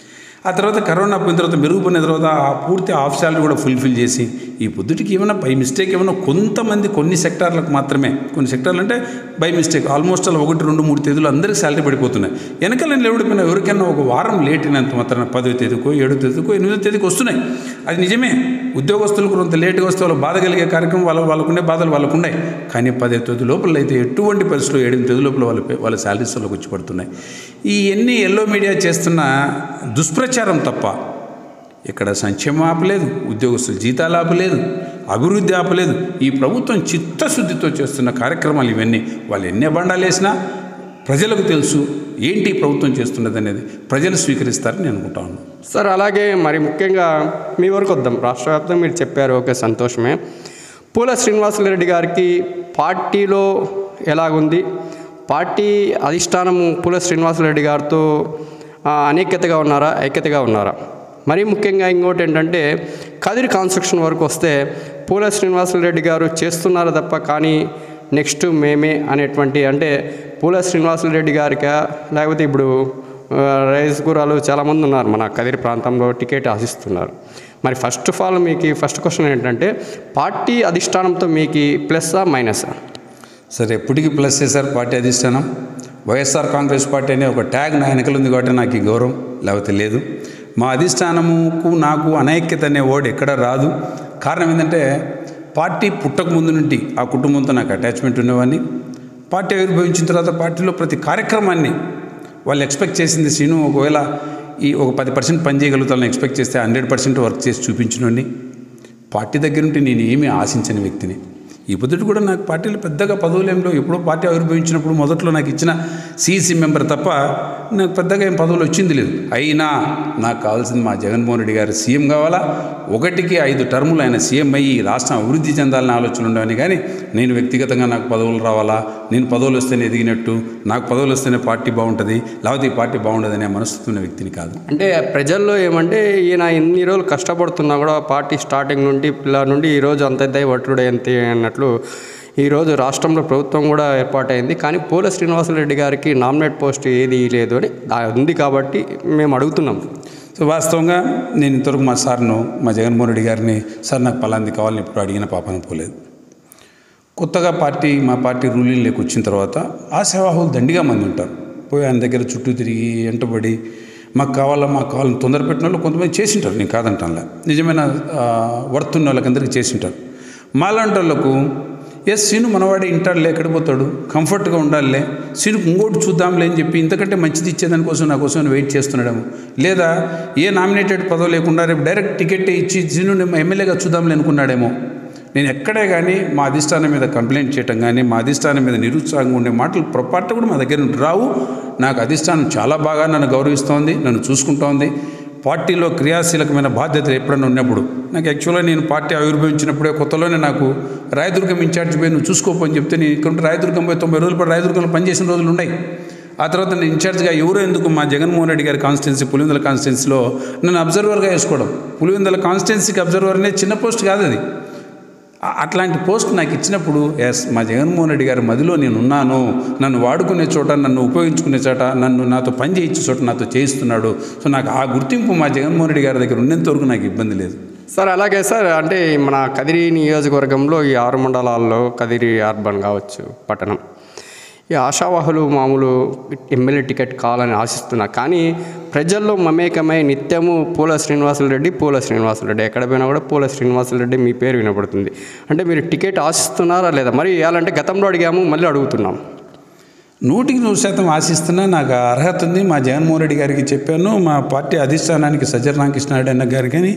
ఆ తర్వాత కరోనా పోయిన తర్వాత మెరుగుపోయిన తర్వాత ఆ పూర్తి హాఫ్ శాలరీ కూడా ఫుల్ఫిల్ చేసి, ఈ పొద్దుటికి ఏమైనా బై మిస్టేక్ ఏమైనా కొంతమంది కొన్ని సెక్టార్లకు మాత్రమే, కొన్ని సెక్టార్లు అంటే బై మిస్టేక్ ఆల్మోస్ట్ అలా ఒకటి రెండు మూడు తేదీలు అందరికీ శాలరీ పడిపోతున్నాయి. వెనకాల లేవడిపోయినా ఎవరికైనా ఒక వారం లేట్ అయినంత మాత్రం పదో తేదీకో ఏడో తేదీకో ఎనిమిదో తేదీకి వస్తున్నాయి. అది నిజమే, ఉద్యోగస్తులకు కొంత లేట్గా వస్తే వాళ్ళు బాధ కలిగే కార్యక్రమం వాళ్ళ వాళ్ళకుండే బాధలు వాళ్ళకు ఉన్నాయి. కానీ పదో తేదీ లోపల అయితే ఎటువంటి పరిస్థితుల్లో ఏడెనిమిది తేదీ లోపల వాళ్ళ వాళ్ళ శాలరీస్ వాళ్ళకి వచ్చి పడుతున్నాయి. ఈ ఎన్ని ఎల్లో మీడియా చేస్తున్న దుష్ప్రచారం తప్ప ఇక్కడ సంక్షేమం ఆపలేదు, ఉద్యోగస్తులు జీతాలు ఆపలేదు, అభివృద్ధి ఆపలేదు. ఈ ప్రభుత్వం చిత్తశుద్ధితో చేస్తున్న కార్యక్రమాలు ఇవన్నీ. వాళ్ళు ఎన్ని బండాలు వేసినా ప్రజలకు తెలుసు ఏంటి ప్రభుత్వం చేస్తున్నది అనేది, ప్రజలు స్వీకరిస్తారని నేను అనుకుంటా ఉన్నాను. సార్, అలాగే మరి ముఖ్యంగా మీ వరకు వద్దాం. రాష్ట్ర వ్యాప్తంగా మీరు చెప్పారు, ఓకే, సంతోషమే. పూల శ్రీనివాసరెడ్డి గారికి పార్టీలో ఎలాగుంది? పార్టీ అధిష్టానం పూల శ్రీనివాసరెడ్డి గారితో అనేక్యతగా ఉన్నారా, ఐక్యతగా ఉన్నారా? మరీ ముఖ్యంగా ఇంకోటి ఏంటంటే, కదిరి కన్స్ట్రక్షన్ వరకు వస్తే పూల శ్రీనివాసరెడ్డి గారు చేస్తున్నారు తప్ప కానీ నెక్స్ట్ మేమే అనేటువంటి, అంటే పూల శ్రీనివాసరెడ్డి గారికా లేకపోతే ఇప్పుడు రైస్ గురాలు చాలామంది ఉన్నారు మన కదిరి ప్రాంతంలో టికెట్ ఆశిస్తున్నారు. మరి ఫస్ట్ ఆఫ్ ఆల్ మీకు ఫస్ట్ క్వశ్చన్ ఏంటంటే, పార్టీ అధిష్టానంతో మీకు ప్లస్సా మైనసా? సరే, ఎప్పటికీ ప్లస్ చేశారు పార్టీ అధిష్టానం. వైఎస్ఆర్ కాంగ్రెస్ పార్టీ అనే ఒక ట్యాగ్ నా వెనకలు ఉంది కాబట్టి నాకు ఈ గౌరవం, లేకపోతే లేదు. మా అధిష్టానముకు నాకు అనైక్యత అనే వర్డ్ ఎక్కడ రాదు. కారణం ఏంటంటే, పార్టీ పుట్టక ముందు నుండి ఆ కుటుంబంతో నాకు అటాచ్మెంట్ ఉండేవాడిని. పార్టీ ఆవిర్భవించిన తర్వాత పార్టీలో ప్రతి కార్యక్రమాన్ని వాళ్ళు ఎక్స్పెక్ట్ చేసింది, శ్రీను ఒకవేళ ఈ ఒక పది పర్సెంట్ పని చేయగలుగుతాను ఎక్స్పెక్ట్ చేస్తే హండ్రెడ్ పర్సెంట్ వర్క్ చేసి చూపించినండి. పార్టీ దగ్గర నుండి నేను ఏమీ ఆశించని వ్యక్తిని. ఈ పొద్దుటి కూడా నాకు పార్టీలో పెద్దగా పదవులేంలో, ఎప్పుడో పార్టీ ఆవిర్భవించినప్పుడు మొదట్లో నాకు ఇచ్చిన సిఇసి మెంబర్ తప్ప నాకు పెద్దగా ఏం పదవులు వచ్చింది లేదు. అయినా నాకు కావాల్సింది మా జగన్మోహన్ రెడ్డి గారు సీఎం కావాలా, ఒకటికి ఐదు టర్ములు ఆయన సీఎం అయ్యి రాష్ట్రం అభివృద్ధి చెందాలని ఆలోచన ఉండవని. కానీ నేను వ్యక్తిగతంగా నాకు పదవులు రావాలా, నేను పదవులు వస్తేనే ఎదిగినట్టు, నాకు పదవులు వస్తేనే పార్టీ బాగుంటుంది, లేకపోతే ఈ పార్టీ బాగుంటుంది అనే మనస్తత్వం ఉన్న వ్యక్తిని కాదు. అంటే ప్రజల్లో ఏమంటే, ఈయన ఇన్ని రోజులు కష్టపడుతున్నా కూడా పార్టీ స్టార్టింగ్ నుండి పిల్లల నుండి ఈరోజు అంత వట్టుడు ఎంత అన్నట్లు ఈరోజు రాష్ట్రంలో ప్రభుత్వం కూడా ఏర్పాటైంది. కానీ పూల శ్రీనివాసరెడ్డి గారికి నామినేట్ పోస్ట్ ఏది లేదు అని ఉంది కాబట్టి మేము అడుగుతున్నాం. సో వాస్తవంగా నేను ఇంతవరకు మా సార్ను, మా జగన్మోహన్ రెడ్డి గారిని, సార్ నాకు పలాంది కావాలని ఇప్పుడు అడిగిన పాపన పోలేదు. కొత్తగా పార్టీ మా పార్టీ రూలింగ్ లేక వచ్చిన తర్వాత ఆశావాహులు దండిగా మంది ఉంటారు. పోయి ఆయన దగ్గర చుట్టూ తిరిగి ఎంటబడి మాకు కావాలా మాకు కావాలని తొందర పెట్టిన వాళ్ళు కొంతమంది చేసింటారు, నేను కాదంటానులే, నిజమైన వర్త్ ఉన్న వాళ్ళకందరికీ చేసింటారు. మాలాంటి వాళ్ళకు ఎస్ సీను మనవాడే ఇంటాడులే, ఎక్కడిపోతాడు, కంఫర్ట్గా ఉండాలిలే, సీనుకు ఇంకోటి చూద్దాంలే అని చెప్పి ఇంతకంటే మంచిది ఇచ్చేదానికోసం నా కోసం వెయిట్ చేస్తున్నాడేమో, లేదా ఏ నామినేటెడ్ పదవి లేకుండా రేపు డైరెక్ట్ టికెట్ ఇచ్చి సీను ఎమ్మెల్యేగా చూద్దాంలే అనుకున్నాడేమో. నేను ఎక్కడే కానీ మా అధిష్టానం మీద కంప్లైంట్ చేయటం కానీ మా అధిష్టానం మీద నిరుత్సాహంగా ఉండే మాటలు పొరపాటు కూడా మా దగ్గర నుండి రావు. నాకు అధిష్టానం చాలా బాగా నన్ను గౌరవిస్తోంది, నన్ను చూసుకుంటోంది. పార్టీలో క్రియాశీలకమైన బాధ్యతలు ఎప్పుడైనా ఉన్నప్పుడు నాకు యాక్చువల్గా నేను పార్టీ ఆవిర్భవించినప్పుడే కొత్తలోనే నాకు రాయదుర్గం ఇన్ఛార్జ్ పోయి నువ్వు చూసుకోపోని చెప్తే నేను ఇక్కడ రాయదుర్గం పోయి తొంభై రోజులు పాటు రాయదుర్గంలో పనిచేసిన రోజులు ఉన్నాయి. ఆ తర్వాత నేను ఇన్ఛార్జ్గా ఎవరో ఎందుకు మా జగన్మోహన్ రెడ్డి గారి కాన్స్టిట్యున్సీ పులివెందుల కాన్స్టిట్యున్సీలో నన్ను అబ్జర్వర్గా వేసుకోవడం. పులివెందుల కాన్స్టిట్యున్సీకి అబ్జర్వర్ అనేది చిన్న పోస్ట్ కాదు అది. అట్లాంటి పోస్ట్ నాకు ఇచ్చినప్పుడు ఎస్ మా జగన్మోహన్ రెడ్డి గారి మదిలో నేను ఉన్నాను, నన్ను వాడుకునే చోట, నన్ను ఉపయోగించుకునే చోట, నన్ను నాతో పని చేయించే చోట నాతో చేయిస్తున్నాడు. సో నాకు ఆ గుర్తింపు మా జగన్మోహన్ రెడ్డి గారి దగ్గర ఉన్నంతవరకు నాకు ఇబ్బంది లేదు. సార్ అలాగే సార్, అంటే మన కదిరి నియోజకవర్గంలో ఈ ఆరు మండలాల్లో కదిరి అర్బన్ కావచ్చు పట్టణం, ఈ ఆశావాహులు మామూలు ఎమ్మెల్యే టికెట్ కావాలని ఆశిస్తున్నారు. కానీ ప్రజల్లో మమేకమై నిత్యము పూల శ్రీనివాసులరెడ్డి పూల శ్రీనివాసులరెడ్డి ఎక్కడ పోయినా కూడా పూల శ్రీనివాసులరెడ్డి మీ పేరు వినపడుతుంది. అంటే మీరు టికెట్ ఆశిస్తున్నారా లేదా? మరి ఇవ్వాలంటే గతంలో అడిగాము, మళ్ళీ అడుగుతున్నాం. నూటికి నూరు శాతం ఆశిస్తున్నా. నాకు అర్హత ఉంది. మా జగన్మోహన్ రెడ్డి గారికి చెప్పాను, మా పార్టీ అధిష్టానానికి సజ్జల రామకృష్ణారెడ్డి అన్న గారికి కానీ,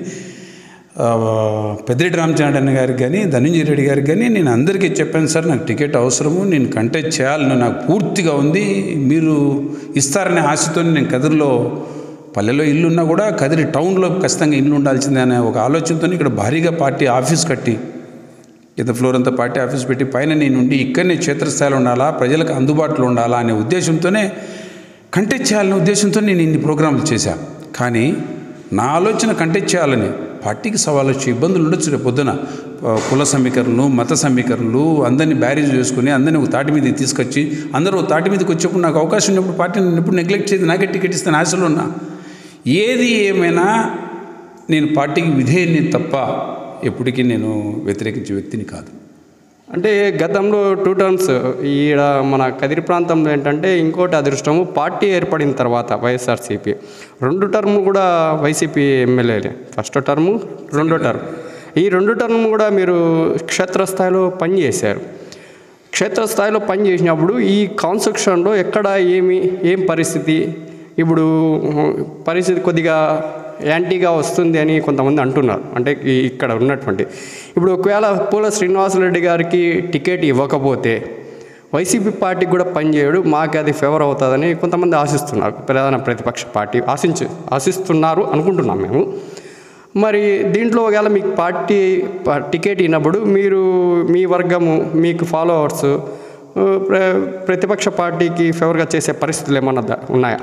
పెద్దిరెడ్డి రామచంద్ర అన్న గారికి కానీ, ధనంజయ రెడ్డి గారికి కానీ నేను అందరికీ చెప్పాను, సార్ నాకు టికెట్ అవసరము, నేను కంటెస్ట్ చేయాలని నాకు పూర్తిగా ఉంది. మీరు ఇస్తారనే ఆశతో నేను కదిరిలో పల్లెలో ఇల్లు ఉన్నా కూడా కదిరి టౌన్లో ఖచ్చితంగా ఇల్లు ఉండాల్సిందే అనే ఒక ఆలోచనతో ఇక్కడ భారీగా పార్టీ ఆఫీస్ కట్టి కింద ఫ్లోర్ అంతా పార్టీ ఆఫీస్ పెట్టి పైన నేను ఉండి ఇక్కడనే క్షేత్రస్థాయిలో ఉండాలా, ప్రజలకు అందుబాటులో ఉండాలా అనే ఉద్దేశంతోనే కంటెస్ట్ చేయాలనే ఉద్దేశంతో నేను ఇన్ని ప్రోగ్రాంలు చేశాను. కానీ నా ఆలోచన కంటెస్ట్ చేయాలని పార్టీకి సవాలు వచ్చి ఇబ్బందులు ఉండొచ్చు. రేపు పొద్దున కుల సమీకరణలు, మత సమీకరణలు, అందరినీ బ్యారేజ్ చేసుకుని అందరినీ ఒక తాటి మీదకి తీసుకొచ్చి అందరూ ఒక తాటి మీదకి వచ్చేప్పుడు నాకు అవకాశం ఉన్నప్పుడు పార్టీని ఎప్పుడు నెగ్లెక్ట్ చేయదు. నాకే టికెట్ ఇస్తాను ఆశలో ఉన్నా. ఏది ఏమైనా నేను పార్టీకి విధేయుని తప్ప ఎప్పటికీ నేను వ్యతిరేకించే వ్యక్తిని కాదు. అంటే గతంలో టూ టర్మ్స్ ఈడ మన కదిరి ప్రాంతంలో ఏంటంటే ఇంకోటి అదృష్టము, పార్టీ ఏర్పడిన తర్వాత వైఎస్ఆర్సీపీ రెండు టర్మ్ కూడా వైసీపీ ఎమ్మెల్యేలే. ఫస్ట్ టర్ము, రెండో టర్మ్. ఈ రెండు టర్మ్ కూడా మీరు క్షేత్రస్థాయిలో పనిచేశారు. క్షేత్రస్థాయిలో పనిచేసినప్పుడు ఈ కాన్స్టిట్యూషన్లో ఎక్కడ ఏమి ఏం పరిస్థితి, ఇప్పుడు పరిస్థితి కొద్దిగా యాంటీగా వస్తుంది అని కొంతమంది అంటున్నారు. అంటే ఇక్కడ ఉన్నటువంటి ఇప్పుడు ఒకవేళ పూల శ్రీనివాసులరెడ్డి గారికి టికెట్ ఇవ్వకపోతే వైసీపీ పార్టీకి కూడా పనిచేయడు, మాకు అది ఫేవర్ అవుతుందని కొంతమంది ఆశిస్తున్నారు. ప్రధాన ప్రతిపక్ష పార్టీ ఆశించు ఆశిస్తున్నారు అనుకుంటున్నాం మేము. మరి దీంట్లో ఒకవేళ మీకు పార్టీ టికెట్ ఇచ్చినప్పుడు మీరు మీ వర్గము, మీకు ఫాలోవర్స్ ప్రతిపక్ష పార్టీకి ఫేవర్గా చేసే పరిస్థితులు ఏమన్నా ఉన్నాయా?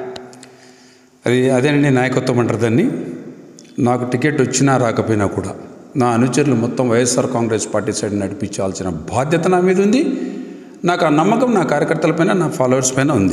అది అదేనండి నాయకత్వం అంటారు దాన్ని. నాకు టికెట్ వచ్చినా రాకపోయినా కూడా నా అనుచరులు మొత్తం వైఎస్ఆర్ కాంగ్రెస్ పార్టీ సైడ్ నడిపించాల్సిన బాధ్యత నా మీద ఉంది. నాకు ఆ నమ్మకం నా కార్యకర్తలపైన, నా ఫాలోవర్స్ పైన ఉంది.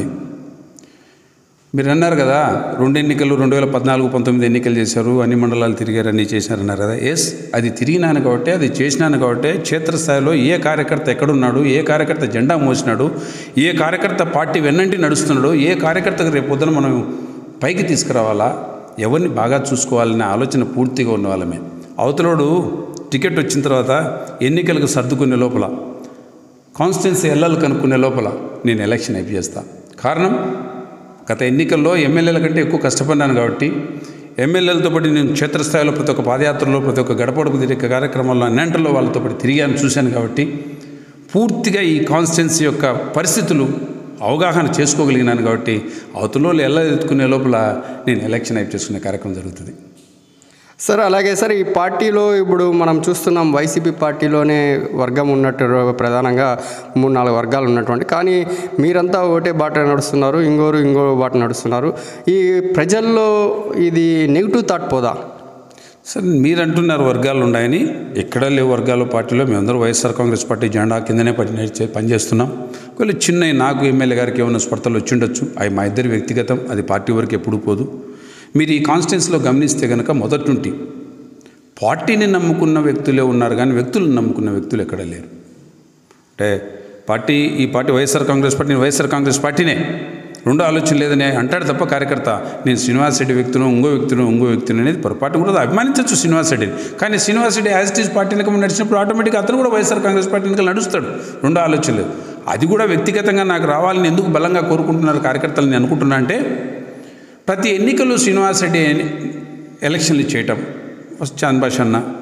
మీరు అన్నారు కదా రెండు ఎన్నికలు రెండు వేల పద్నాలుగు పంతొమ్మిది ఎన్నికలు చేశారు, అన్ని మండలాలు తిరిగారు, అన్నీ చేశారన్నారు కదా. ఎస్, అది తిరిగినాను కాబట్టి, అది చేసినాను కాబట్టి క్షేత్రస్థాయిలో ఏ కార్యకర్త ఎక్కడున్నాడు, ఏ కార్యకర్త జెండా మోసినాడు, ఏ కార్యకర్త పార్టీ వెన్నంటి నడుస్తున్నాడు, ఏ కార్యకర్తకు రేపు పొద్దున మనం పైకి తీసుకురావాలా, ఎవరిని బాగా చూసుకోవాలనే ఆలోచన పూర్తిగా ఉన్న వాళ్ళమే. అవతలోడు టికెట్ వచ్చిన తర్వాత ఎన్నికలకు సర్దుకునే లోపల, కాన్స్టిట్యున్సీ ఎల్లాలు కనుక్కునే లోపల నేను ఎలక్షన్ అయిపోయేస్తాను. కారణం, గత ఎన్నికల్లో ఎమ్మెల్యేల కంటే ఎక్కువ కష్టపడినాను కాబట్టి, ఎమ్మెల్యేలతో పాటు నేను క్షేత్రస్థాయిలో ప్రతి ఒక్క పాదయాత్రలో, ప్రతి ఒక్క గడపడపు తిరిగే కార్యక్రమాల్లో అన్నింటిలో వాళ్ళతో పాటు తిరిగాను, చూశాను కాబట్టి పూర్తిగా ఈ కాన్స్టిట్యున్సీ యొక్క పరిస్థితులు అవగాహన చేసుకోగలిగినాను. కాబట్టి అవతలలో ఎలా ఎత్తుకునే లోపల నేను ఎలక్షన్ అయిపు చేసుకునే కార్యక్రమం జరుగుతుంది. సార్ అలాగే సార్, ఈ పార్టీలో ఇప్పుడు మనం చూస్తున్నాం వైసీపీ పార్టీలోనే వర్గం ఉన్నట్టు ప్రధానంగా మూడు నాలుగు వర్గాలు ఉన్నటువంటి, కానీ మీరంతా ఒకటే బాట నడుస్తున్నారు, ఇంకోరు ఇంకో బాట నడుస్తున్నారు. ఈ ప్రజల్లో ఇది నెగిటివ్ థాట్ పోదా? సార్ మీరు అంటున్నారు వర్గాలు ఉన్నాయని. ఎక్కడా లేవు వర్గాలు పార్టీలో. మేమందరూ వైఎస్ఆర్ కాంగ్రెస్ పార్టీ జెండా కిందనే పని పనిచేస్తున్నాం. ఒకవేళ చిన్న నాకు ఎమ్మెల్యే గారికి ఏమైనా స్పర్ధలు వచ్చిండొచ్చు, అవి మా ఇద్దరి వ్యక్తిగతం, అది పార్టీ వరకు ఎప్పుడు పోదు. మీరు ఈ కాన్స్టిట్యున్సీలో గమనిస్తే కనుక మొదటి నుండి పార్టీని నమ్ముకున్న వ్యక్తులే ఉన్నారు, కానీ వ్యక్తులను నమ్ముకున్న వ్యక్తులు ఎక్కడ లేరు. అంటే పార్టీ ఈ పార్టీ వైఎస్ఆర్ కాంగ్రెస్ పార్టీ, నేను వైఎస్ఆర్ కాంగ్రెస్ పార్టీనే, రెండో ఆలోచన లేదని అంటాడు తప్ప కార్యకర్త నేను శ్రీనివాస్ రెడ్డి వ్యక్తులు, ఇంకో వ్యక్తులు ఇంకో వ్యక్తులు అనేది పొరపాటు కూడా అభిమానించవచ్చు శ్రీనివాస్ రెడ్డిని. కానీ Srinivas Reddy as it is party ఎన్నికలు నడిచినప్పుడు ఆటోమేటిక్గా అతను కూడా వైఎస్ఆర్ కాంగ్రెస్ పార్టీ ఎన్నికలు నడుస్తాడు. రెండో ఆలోచన లేదు. అది కూడా వ్యక్తిగతంగా నాకు రావాలని ఎందుకు బలంగా కోరుకుంటున్నారు కార్యకర్తలు నేను అనుకుంటున్నా అంటే, ప్రతి ఎన్నికల్లో శ్రీనివాస్ రెడ్డి ఎలక్షన్లు చేయటం, ఫస్ట్ చాంద్ భాష అన్న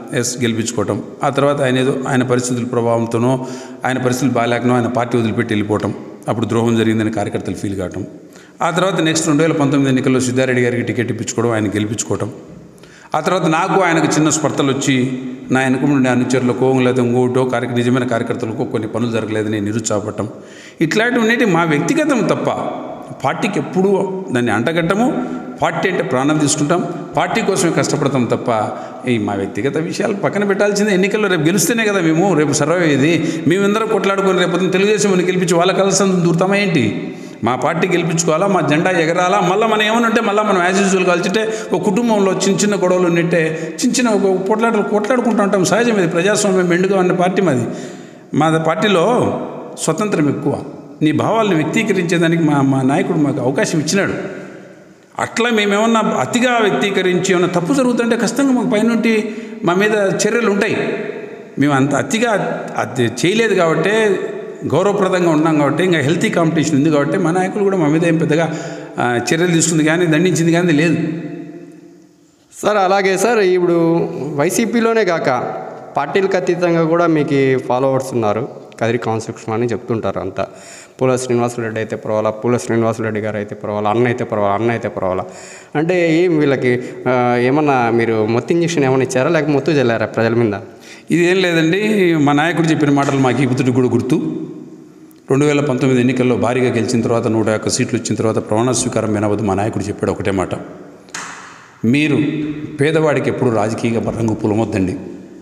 ఎస్ గెలిపించుకోవటం. ఆ తర్వాత ఆయన ఏదో ఆయన పరిస్థితుల ప్రభావంతోనో ఆయన పరిస్థితులు బాగాలేకనో ఆయన పార్టీ వదిలిపెట్టి వెళ్ళిపోవటం, అప్పుడు ద్రోహం జరిగిందని కార్యకర్తలు ఫీల్ కావటం. ఆ తర్వాత నెక్స్ట్ రెండు వేల పంతొమ్మిది ఎన్నికల్లో సిద్ధారెడ్డి గారికి టికెట్ ఇప్పించుకోవడం, ఆయన గెలిపించుకోవటం. ఆ తర్వాత నాకు ఆయనకు చిన్న స్పర్ధలు వచ్చి నా వెనుకముండి అనుచరులకో లేదా ఇంకోటో కార్య నిజమైన కార్యకర్తలకో కొన్ని పనులు జరగలేదని నిరుత్సాహపడటం, ఇట్లాంటివన్నీ మా వ్యక్తిగతం తప్ప పార్టీకి ఎప్పుడూ దాన్ని అంటగట్టము. పార్టీ అంటే ప్రాణం తీసుకుంటాం, పార్టీ కోసమే కష్టపడతాం తప్ప ఈ మా వ్యక్తిగత విషయాలు పక్కన పెట్టాల్సిందే. ఎన్నికల్లో రేపు గెలిస్తేనే కదా మేము రేపు సర్వే అయ్యేది. మేమందరం కొట్లాడుకొని రేపు తెలుగుదేశం అని గెలిపించి వాళ్ళ కలిసి దూరుతామా ఏంటి? మా పార్టీ గెలిపించుకోవాలా, మా జెండా ఎగరాలా. మళ్ళీ మనం ఏమనంటే మళ్ళీ మనం యాజ్ యూజువల్ కలిసితే ఒక కుటుంబంలో చిన్న చిన్న గొడవలు ఉన్నట్టే చిన్న చిన్న ఒక కొట్లాటలు కొట్లాడుకుంటూ ఉంటాం. సహజం ఇది, ప్రజాస్వామ్యం మెండుగా ఉన్న పార్టీ మాది. మా పార్టీలో స్వతంత్రం ఎక్కువ. నీ భావాలను వ్యక్తీకరించేదానికి మా మా నాయకుడు మాకు అవకాశం ఇచ్చినాడు. అట్లా మేమేమన్నా అతిగా వ్యక్తీకరించి ఏమన్నా తప్పు జరుగుతుంటే ఖచ్చితంగా మాకు పైనుండి మా మీద చర్యలు ఉంటాయి. మేము అంత అతిగా అది చేయలేదు కాబట్టి, గౌరవప్రదంగా ఉన్నాం కాబట్టి, ఇంకా హెల్తీ కాంపిటీషన్ ఉంది కాబట్టి మా నాయకులు కూడా మా మీద ఏం పెద్దగా చర్యలు తీసుకుంది కానీ దండించింది కానీ లేదు సార్. అలాగే సార్, ఇప్పుడు వైసీపీలోనే కాక పార్టీలకు అతీతంగా కూడా మీకు ఫాలోవర్స్ ఉన్నారు. కదిరి కాన్స్టిట్యూషన్ అని చెప్తుంటారు అంతా. పూల శ్రీనివాసరెడ్డి అయితే పర్వాలా, పూల శ్రీనివాసరెడ్డి గారు అయితే పర్వాలా, అన్న అయితే పర్వాలా, అన్న అయితే పర్వాలా అంటే ఏం వీళ్ళకి ఏమన్నా మీరు మొత్తం ఇంజక్షన్ ఏమైనా ఇచ్చారా లేక మొత్తు చల్లారా ప్రజల మీద? ఇది ఏం లేదండి. మా నాయకుడు చెప్పిన మాటలు మాకు ఇపుతుడికి కూడా గుర్తు. రెండు వేల పంతొమ్మిది ఎన్నికల్లో భారీగా గెలిచిన తర్వాత నూట ఒక్క సీట్లు వచ్చిన తర్వాత ప్రమాణ స్వీకారం వినవద్దు మా నాయకుడు చెప్పాడు ఒకటే మాట, మీరు పేదవాడికి ఎప్పుడు రాజకీయ రంగు పులమొద్దండి.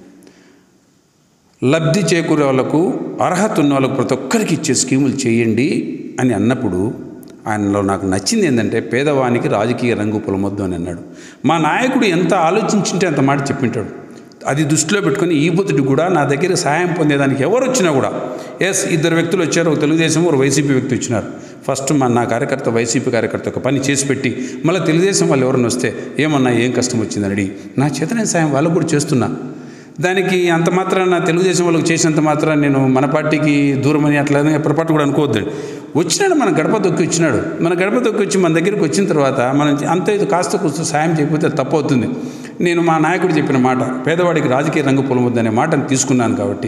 లబ్ధి చేకూరే వాళ్ళకు, అర్హత ఉన్న వాళ్ళకు ప్రతి ఒక్కరికి ఇచ్చే స్కీములు చేయండి అని అన్నప్పుడు ఆయనలో నాకు నచ్చింది ఏంటంటే పేదవానికి రాజకీయ రంగు పులమొద్దు అని అన్నాడు. మా నాయకుడు ఎంత ఆలోచించింటే అంత మాట చెప్పింటాడు. అది దృష్టిలో పెట్టుకుని ఈ బుద్ధుడు కూడా నా దగ్గర సహాయం పొందేదానికి ఎవరు వచ్చినా కూడా, ఎస్ ఇద్దరు వ్యక్తులు వచ్చారు, ఒక తెలుగుదేశం ఒక వైసీపీ వ్యక్తి వచ్చినారు. ఫస్ట్ మా నా కార్యకర్త వైసీపీ కార్యకర్త ఒక పని చేసి పెట్టి మళ్ళీ తెలుగుదేశం వాళ్ళు ఎవరైనా వస్తే ఏమన్నా ఏం కష్టం వచ్చిందని అడిగి నా చేతనే సాయం వాళ్ళకు కూడా చేస్తున్నా. దానికి అంత మాత్రాన తెలుగుదేశం వాళ్ళకి చేసినంత మాత్రాన నేను మన పార్టీకి దూరమని అట్లా పొరపాటు కూడా అనుకోవద్దండి. వచ్చినాడు, మన గడప దొక్కి వచ్చినాడు. మన గడప దొక్కి వచ్చి మన దగ్గరికి వచ్చిన తర్వాత మనం అంత ఇది కాస్త కూస్త సాయం చేయకపోతే తప్పు అవుతుంది. నేను మా నాయకుడు చెప్పిన మాట, పేదవాడికి రాజకీయ రంగు పొలమొద్దనే మాటను తీసుకున్నాను కాబట్టి,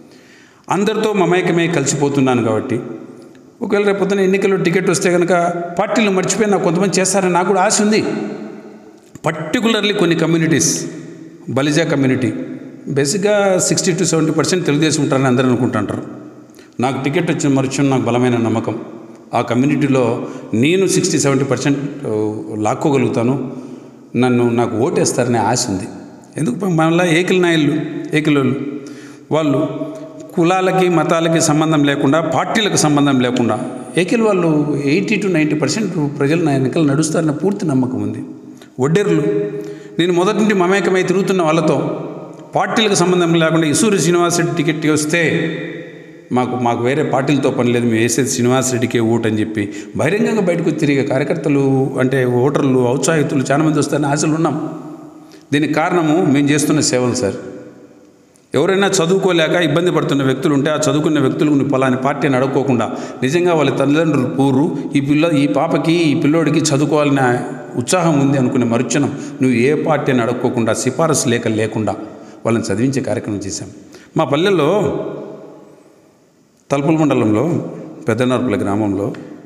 అందరితో మమేకమే కలిసిపోతున్నాను కాబట్టి, ఒకవేళ రేపు పొద్దున ఎన్నికల్లో టికెట్ వస్తే కనుక పార్టీలు మర్చిపోయి నాకు కొంతమంది చేస్తారని నాకు కూడా ఆశ ఉంది. పర్టికులర్లీ కొన్ని కమ్యూనిటీస్, బలిజా కమ్యూనిటీ బేసిక్గా sixty two seventy percent Telugu Desam ఉంటారని అందరూ అనుకుంటుంటారు. నాకు టికెట్ వచ్చిన మరుచు నాకు బలమైన నమ్మకం, ఆ కమ్యూనిటీలో నేను సిక్స్టీ సెవెంటీ పర్సెంట్ లాక్కోగలుగుతాను, నన్ను నాకు ఓటేస్తారనే ఆశ ఉంది. ఎందుకు మళ్ళీ ఏకిల నాయళ్ళు ఏకిలోళ్ళు వాళ్ళు కులాలకి మతాలకి సంబంధం లేకుండా, పార్టీలకు సంబంధం లేకుండా ఏకిల్ వాళ్ళు ఎయిటీ టు నైంటీ పర్సెంట్ ప్రజలు నా ఎన్నికలు నడుస్తారనే పూర్తి నమ్మకం ఉంది. ఒడ్డెర్లు నేను మొదటి నుండి మమేకమై తిరుగుతున్న వాళ్ళతో పార్టీలకు సంబంధం లేకుండా ఇసూరి శ్రీనివాసరెడ్డి టికెట్ వస్తే మాకు మాకు వేరే పార్టీలతో పని లేదు, మేము వేసేది శ్రీనివాసరెడ్డికే ఓటు అని చెప్పి బహిరంగంగా బయటకు తిరిగే కార్యకర్తలు అంటే ఓటర్లు ఔత్సాహితులు చాలామంది వస్తారని ఆశలు ఉన్నాం. దీనికి కారణము మేము చేస్తున్న సేవలు సార్. ఎవరైనా చదువుకోలేక ఇబ్బంది పడుతున్న వ్యక్తులు ఉంటే ఆ చదువుకున్న వ్యక్తులకు పలాని పార్టీని అడుక్కోకుండా నిజంగా వాళ్ళ తల్లిదండ్రులు పూరు ఈ పిల్ల ఈ పాపకి ఈ పిల్లోడికి చదువుకోవాలనే ఉత్సాహం ఉంది అనుకునే మరుక్షణం నువ్వు ఏ పార్టీని అడుక్కోకుండా సిఫారసు లేక లేకుండా వాళ్ళని చదివించే కార్యక్రమం చేశాం. మా పల్లెల్లో తలుపుల మండలంలో పెద్దనార్పల్లి గ్రామంలో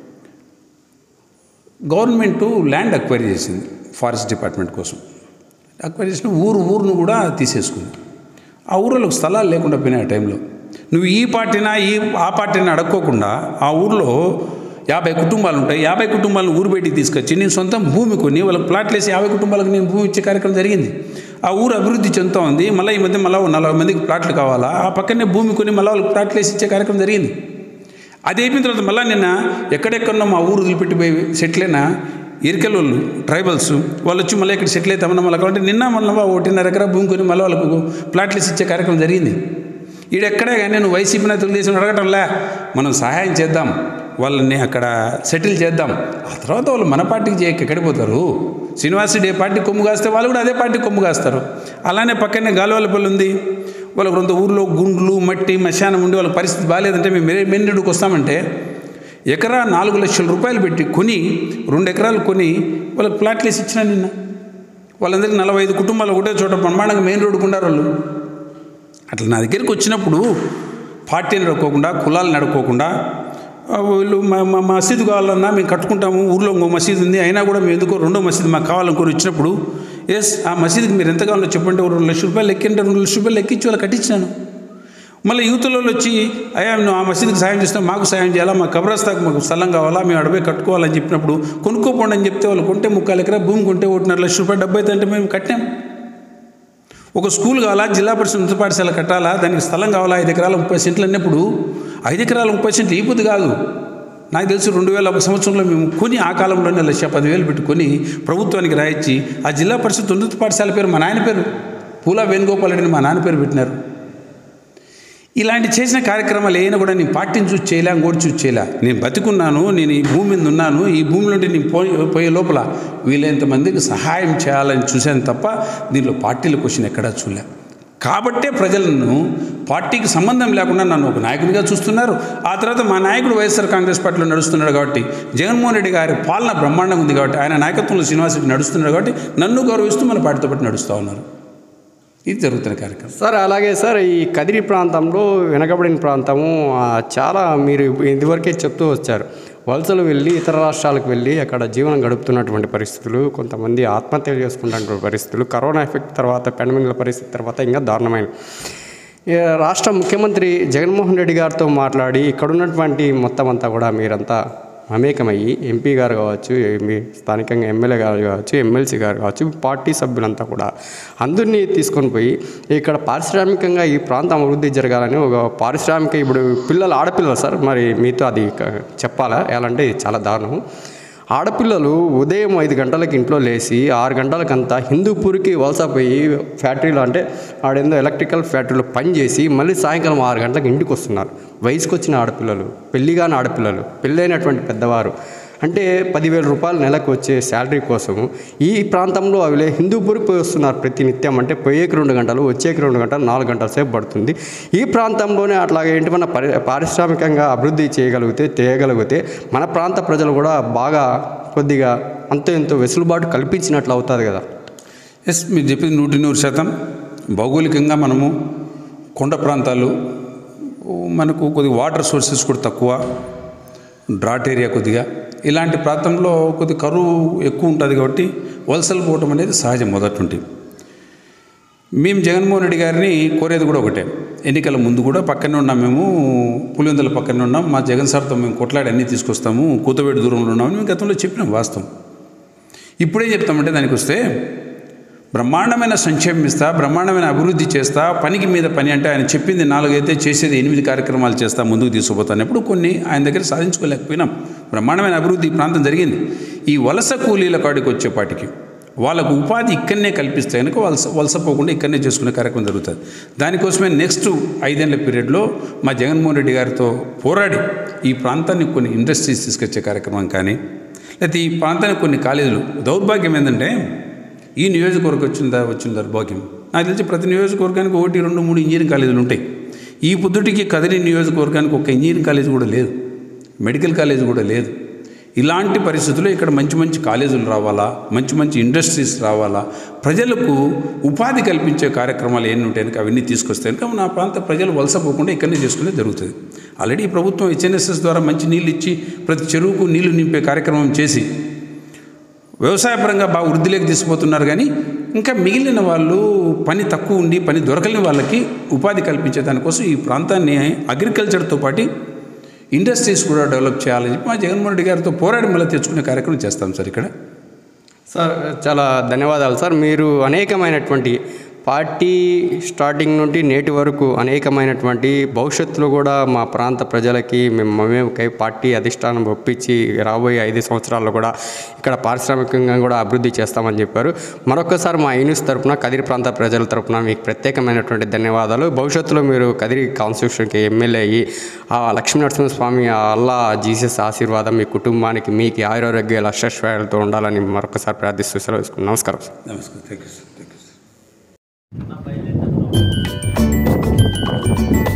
గవర్నమెంటు ల్యాండ్ అక్వైరీ చేసింది ఫారెస్ట్ డిపార్ట్మెంట్ కోసం. అక్వైరీ చేసిన ఊరు ఊరును కూడా తీసేసుకుంది. ఆ ఊరిలో స్థలాలు లేకుండా పోయినాయి. ఆ టైంలో నువ్వు ఈ పార్టీనా ఈ ఆ పార్టీని అడక్కోకుండా ఆ ఊరిలో యాభై కుటుంబాలు ఉంటాయి, యాభై కుటుంబాలను ఊరు బయటికి తీసుకొచ్చి నేను సొంతం భూమి కొని వాళ్ళకి ప్లాట్లు వేసి యాభై కుటుంబాలకు నేను భూమి ఇచ్చే కార్యక్రమం జరిగింది. ఆ ఊరు అభివృద్ధి చెందుతూ ఉంది. మళ్ళీ ఈ మధ్య మళ్ళీ నలభై మందికి ప్లాట్లు కావాలా, ఆ పక్కనే భూమి కొని మళ్ళీ వాళ్ళకి ప్లాట్లు వేసి ఇచ్చే కార్యక్రమం జరిగింది. అది అయిపోయిన తర్వాత మళ్ళీ నిన్న ఎక్కడెక్కడో మా ఊరు వదిలిపెట్టిపోయి సెటిల్ అయిన ఇరికల వాళ్ళు ట్రైబల్స్ వాళ్ళు వచ్చి మళ్ళీ ఇక్కడ సెటిల్ అవుతామన్నా మళ్ళీ కాబట్టి నిన్న మళ్ళీ ఒకటిన్నర ఎకరా భూమి కొని మళ్ళీ వాళ్ళకు ప్లాట్లు వేసి ఇచ్చే కార్యక్రమం జరిగింది. ఈడెక్కడే కానీ నువ్వు వైసీపీని తెలుగుదేశం అడగటంలే, మనం సహాయం చేద్దాం, వాళ్ళని అక్కడ సెటిల్ చేద్దాం. ఆ తర్వాత వాళ్ళు మన పార్టీకి చేయక ఎక్కడిపోతారు. శ్రీనివాసరెడ్డి ఏ పార్టీ కొమ్ము కాస్తే వాళ్ళు కూడా అదే పార్టీ కొమ్ము కాస్తారు. అలానే పక్కనే గాలివాలపల్లి ఉంది, వాళ్ళకు కొంత ఊర్లో గుండ్లు మట్టి మశానం ఉండి వాళ్ళ పరిస్థితి బాగాలేదంటే మేము మెయిన్రోడ్కి వస్తామంటే ఎకరా నాలుగు లక్షల రూపాయలు పెట్టి కొని రెండు ఎకరాలు కొని వాళ్ళకి ప్లాట్లు వేసి ఇచ్చినా నిన్న వాళ్ళందరికీ నలభై ఐదు కుటుంబాలు ఒకటే చోట బ్రహ్మాండంగా మెయిన్ రోడ్డుకు ఉండారు వాళ్ళు. అట్లా నా దగ్గరికి వచ్చినప్పుడు పార్టీని నడుకోకుండా కులాలు నడుకోకుండా వీళ్ళు మా మా మసీదు కావాలన్నా మేము కట్టుకుంటాము, ఊర్లో ఇంకో మసీదు ఉంది అయినా కూడా మేము ఎందుకో రెండో మసీదు మాకు కావాలనుకొని వచ్చినప్పుడు ఎస్ ఆ మసీదుకి మీరు ఎంత కావాలో చెప్పంటే రెండు లక్షల రూపాయలు ఎక్కింటే రెండు లక్షల రూపాయలు ఎక్కించి వాళ్ళు కట్టించాను. మళ్ళీ యూత్లో వచ్చి అయ్యా నువ్వు ఆ మసీదుకి సాయం చేస్తాం, మాకు సాయం చేయాలా, మా కబ్రస్తాకు మాకు స్థలం కావాలా, మేము అడవి కట్టుకోవాలని చెప్పినప్పుడు కొనుక్కోపోండి అని చెప్తే వాళ్ళు కొంటే ముక్కాలు ఎకరా భూమి కొంటే ఒకటిన్నర లక్ష రూపాయలు డబ్బు అయితే అంటే మేము కట్టాం. ఒక స్కూల్ కావాలా, జిల్లా పరిషత్ ఉన్నత పాఠశాల కట్టాలా, దానికి స్థలం కావాలా, ఐదు ఎకరాల ముప్పై సెంట్లు అన్నప్పుడు ఐదు ఎకరాల ముప్పై సెంట్లు ఈ పొద్దు కాదు. నాకు తెలిసి రెండు వేల ఒక సంవత్సరంలో మేము కొని ఆ కాలంలోనే లక్ష పదివేలు పెట్టుకొని ప్రభుత్వానికి రాయించి ఆ జిల్లా పరిషత్ ఉన్నత పాఠశాల పేరు మా నాయన పేరు పూలా వేణుగోపాల్ రెడ్డిని మా నాన్న పేరు పెట్టినారు. ఇలాంటి చేసిన కార్యక్రమాలు ఏమైనా కూడా నేను పార్టీని చూసి చేయలే, ఇంకోటి చూసి చేయలే. నేను బతికున్నాను, నేను ఈ భూమి మీద ఉన్నాను, ఈ భూమిలో నేను పోయి పోయే లోపల వీలైనంతమందికి సహాయం చేయాలని చూశాను తప్ప దీంట్లో పార్టీల క్వశ్చన్ ఎక్కడా చూడలే. కాబట్టే ప్రజలను పార్టీకి సంబంధం లేకుండా నన్ను ఒక నాయకుడిగా చూస్తున్నారు. ఆ తర్వాత మా నాయకుడు వైఎస్ఆర్ కాంగ్రెస్ పార్టీలో నడుస్తున్నాడు కాబట్టి, జగన్మోహన్ రెడ్డి గారి పాలన బ్రహ్మాండంగా ఉంది కాబట్టి, ఆయన నాయకత్వంలో శ్రీనివాస్ రెడ్డి నడుస్తున్నాడు కాబట్టి నన్ను గౌరవిస్తూ మన పార్టీతో పాటు నడుస్తూ ఉన్నారు. ఇది జరుగుతున్న కార్యక్రమం సార్. అలాగే సార్, ఈ కదిరి ప్రాంతంలో వెనకబడిన ప్రాంతము చాలా మీరు ఇదివరకే చెప్తూ వచ్చారు. వలసలు వెళ్ళి ఇతర రాష్ట్రాలకు వెళ్ళి అక్కడ జీవనం గడుపుతున్నటువంటి పరిస్థితులు, కొంతమంది ఆత్మహత్యలు చేసుకున్నటువంటి పరిస్థితులు, కరోనా ఎఫెక్ట్ తర్వాత పాండమిక్ల పరిస్థితి తర్వాత ఇంకా దారుణమైన. రాష్ట్ర ముఖ్యమంత్రి జగన్మోహన్ రెడ్డి గారితో మాట్లాడి ఇక్కడ ఉన్నటువంటి మొత్తం అంతా కూడా మీరంతా మమేకమయ్యి ఎంపీ గారు కావచ్చు, మీ స్థానికంగా ఎమ్మెల్యే గారు కావచ్చు, ఎమ్మెల్సీ గారు కావచ్చు, పార్టీ సభ్యులంతా కూడా అందరినీ తీసుకొని పోయి ఇక్కడ పారిశ్రామికంగా ఈ ప్రాంతం అభివృద్ధి జరగాలని ఒక పారిశ్రామిక ఇప్పుడు పిల్లలు ఆడపిల్లలు సార్, మరి మీతో అది చెప్పాలా ఎలా అంటే చాలా దారుణం. ఆడపిల్లలు ఉదయం ఐదు గంటలకు ఇంట్లో లేచి ఆరు గంటలకంతా హిందూపూర్కి వలసపోయి ఫ్యాక్టరీలో అంటే ఆడేందో ఎలక్ట్రికల్ ఫ్యాక్టరీలో పనిచేసి మళ్ళీ సాయంకాలం ఆరు గంటలకు ఇంటికి వస్తున్నారు. వయసుకు వచ్చిన ఆడపిల్లలు, పెళ్ళిగాని ఆడపిల్లలు, పెళ్ళైనటువంటి పెద్దవారు, అంటే పదివేల రూపాయలు నెలకు వచ్చే శాలరీ కోసం ఈ ప్రాంతంలో అవి హిందూపూర్కి పోయి వస్తున్నారు ప్రతి నిత్యం. అంటే పోయేకి రెండు గంటలు వచ్చేకి రెండు గంటలు నాలుగు గంటల సేపు పడుతుంది. ఈ ప్రాంతంలోనే అట్లాగే ఏంటి మన పరి పారిశ్రామికంగా అభివృద్ధి చేయగలిగితే చేయగలిగితే మన ప్రాంత ప్రజలు కూడా బాగా కొద్దిగా అంతో ఎంతో వెసులుబాటు కల్పించినట్లు అవుతుంది కదా. ఎస్, మీరు చెప్పింది నూటి నూరు శాతం. భౌగోళికంగా మనము కొండ ప్రాంతాలు, మనకు కొద్దిగా వాటర్ సోర్సెస్ కూడా తక్కువ, డ్రాట్ ఏరియా కొద్దిగా, ఇలాంటి ప్రాంతంలో కొద్ది కరువు ఎక్కువ ఉంటుంది కాబట్టి వలసలు పోవటం అనేది సహజం. మొదటి నుండి మేము జగన్మోహన్ రెడ్డి గారిని కోరేది కూడా ఒకటే. ఎన్నికల ముందు కూడా పక్కనే ఉన్నాం, మేము పులివెందుల పక్కనే ఉన్నాం, మా జగన్ సార్తో మేము కొట్లాడి అన్నీ తీసుకొస్తాము, కూతవేడి దూరంలో ఉన్నామని మేము గతంలో చెప్పినాం. వాస్తవం. ఇప్పుడే చెప్తామంటే దానికి వస్తే బ్రహ్మాండమైన సంక్షేమం ఇస్తా, బ్రహ్మాండమైన అభివృద్ధి చేస్తా, పనికి మీద పని అంటే ఆయన చెప్పింది నాలుగైతే చేసేది ఎనిమిది కార్యక్రమాలు చేస్తా, ముందుకు తీసుకుపోతానప్పుడు కొన్ని ఆయన దగ్గర సాధించుకోలేకపోయినాం. బ్రహ్మాండమైన అభివృద్ధి ఈ ప్రాంతం జరిగింది. ఈ వలస కూలీల కాడికి వచ్చేపాటికి వాళ్ళకు ఉపాధి ఇక్కడనే కల్పిస్తే కనుక వలస వలసపోకుండా ఇక్కడనే చేసుకునే కార్యక్రమం జరుగుతుంది. దానికోసమే నెక్స్ట్ ఐదేళ్ల పీరియడ్లో మా జగన్మోహన్ రెడ్డి గారితో పోరాడి ఈ ప్రాంతానికి కొన్ని ఇండస్ట్రీస్ తీసుకొచ్చే కార్యక్రమం కానీ, లేకపోతే ఈ ప్రాంతానికి కొన్ని కాలేజీలు. దౌర్భాగ్యం ఏంటంటే ఈ నియోజకవర్గం వచ్చిందా వచ్చిన దౌర్భాగ్యం నాకు తెలిసి ప్రతి నియోజకవర్గానికి ఒకటి రెండు మూడు ఇంజనీరింగ్ కాలేజీలు ఉంటాయి. ఈ పొద్దుటికి కదిరి నియోజకవర్గానికి ఒక ఇంజనీరింగ్ కాలేజీ కూడా లేదు, మెడికల్ కాలేజీ కూడా లేదు. ఇలాంటి పరిస్థితుల్లో ఇక్కడ మంచి మంచి కాలేజీలు రావాలా, మంచి మంచి ఇండస్ట్రీస్ రావాలా, ప్రజలకు ఉపాధి కల్పించే కార్యక్రమాలు ఎన్ని ఉంటాయి కనుక అవన్నీ తీసుకొస్తే కనుక నా ప్రాంత ప్రజలు వలసపోకుండా ఇక్కడనే చేసుకునే జరుగుతుంది. ఆల్రెడీ ప్రభుత్వం హెచ్ఎన్ఎస్ఎస్ ద్వారా మంచి నీళ్ళు ఇచ్చి ప్రతి చెరువుకు నీళ్లు నింపే కార్యక్రమం చేసి వ్యవసాయపరంగా బాగా వృద్ధిలోకి తీసుకుపోతున్నారు. కానీ ఇంకా మిగిలిన వాళ్ళు పని తక్కువ ఉండి పని దొరకని వాళ్ళకి ఉపాధి కల్పించే దానికోసం ఈ ప్రాంతాన్ని అగ్రికల్చర్తో పాటు ఇండస్ట్రీస్ కూడా డెవలప్ చేయాలని చెప్పి మా జగన్మోహన్ రెడ్డి గారితో పోరాడి మళ్ళీ తెచ్చుకునే కార్యక్రమం చేస్తాం సార్. ఇక్కడ సార్ చాలా ధన్యవాదాలు సార్. మీరు అనేకమైనటువంటి పార్టీ స్టార్టింగ్ నుండి నేటి వరకు అనేకమైనటువంటి భవిష్యత్తులో కూడా మా ప్రాంత ప్రజలకి మేము మేము పార్టీ అధిష్టానం ఒప్పించి రాబోయే ఐదు సంవత్సరాల్లో కూడా ఇక్కడ పారిశ్రామికంగా కూడా అభివృద్ధి చేస్తామని చెప్పారు. మరొకసారి మా యూనిస్ తరఫున కదిరి ప్రాంత ప్రజల తరఫున మీకు ప్రత్యేకమైనటువంటి ధన్యవాదాలు. భవిష్యత్తులో మీరు కదిరి కాన్స్టిట్యూషన్కి ఎమ్మెల్యే అయ్యి ఆ లక్ష్మీనరసింహస్వామి ఆ అల్లా జీసస్ ఆశీర్వాదం మీ కుటుంబానికి మీకు ఆయురారోగ్యాలు అష్టైశ్వర్యాలతో ఉండాలని మరొకసారి ప్రార్థిస్తూ సెలవు తీసుకున్నాను. నమస్కారం సార్. నమస్కారం. Thank you sir. Thank you sir. నా పైన